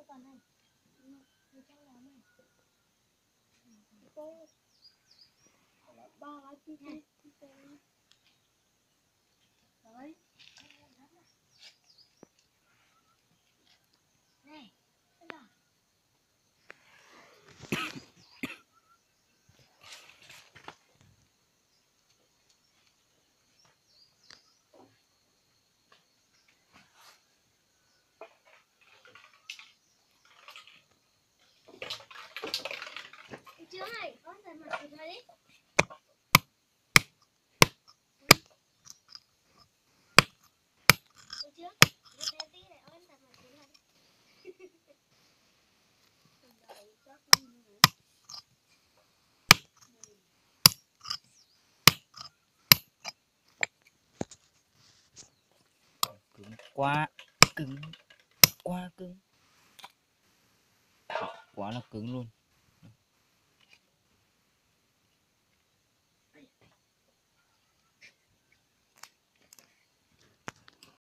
cho con này. Cho nó này. Cô ba cái đấy. Này. Chưa này, con thấy mặt thịt này đi. Được chưa? Một em tí này, con thấy mặt thịt này. Cứng quá, cứng quá cứng, quá là cứng luôn.